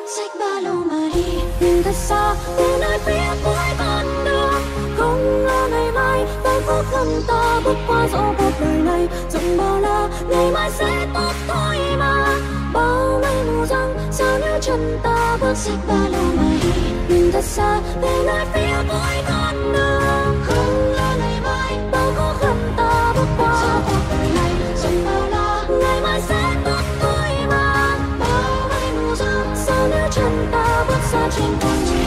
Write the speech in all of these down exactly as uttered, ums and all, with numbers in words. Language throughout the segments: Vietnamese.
xách ba lô mà đi, nhìn thật xa đến nơi phía cuối con đường. Không lo ngày mai bao khó khăn ta bước qua dẫu cuộc đời này rộng bao la, ngày mai sẽ tốt thôi mà. Bao mây mù giăng sao nếu chân ta bước xách ba lô mà đi, nhìn thật xa đến nơi phía cuối con đường. Không lo ngày mai bao khó khăn ta bước qua dẫu cuộc đời này rộng bao la, ngày mai sẽ tốt thôi mà. Bao mây mù giăng sao nếu chân ta bước xa trên con đường.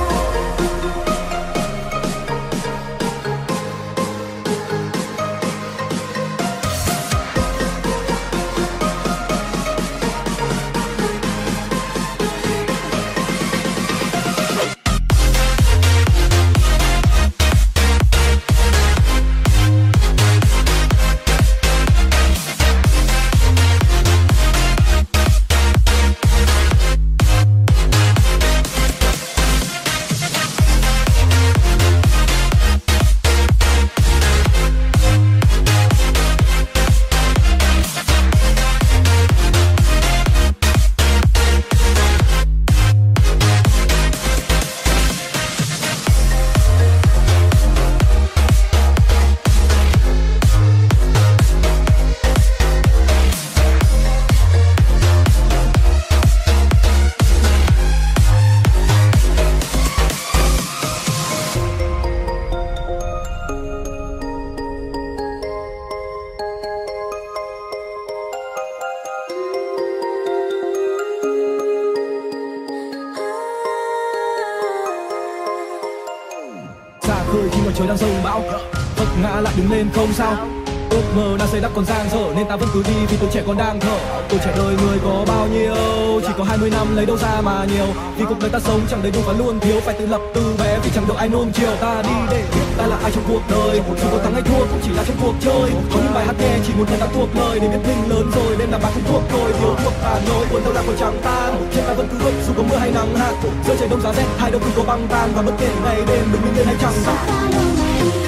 Trời đang rông bão, vấp ngã lại đứng lên không sao. Ước mơ đang xây đắp còn dang dở nên ta vẫn cứ đi vì tuổi trẻ còn đang thở. Tuổi trẻ đời người có bao nhiêu, chỉ có hai mươi năm lấy đâu ra mà nhiều. Vì cuộc đời ta sống chẳng đầy đủ và luôn thiếu, phải tự lập từ bé vì chẳng được ai nuông chiều. Ta đi để biết ta là ai trong cuộc đời, dù có thắng hay thua cũng chỉ là trong cuộc chơi. Có những bài hát nghe chỉ một lần ta thuộc lời, để biết mình lớn rồi nên là bạn không thuộc rồi. Thiếu thuộc và nỗi buồn đau lạc còn chẳng tan, trên ta vẫn cứ bước dù có mưa hay nắng hạn. Giữa trời đông giá rét hai đâu cứ có băng tan, và bất kể ngày đêm đừng những tên hay chẳng xa.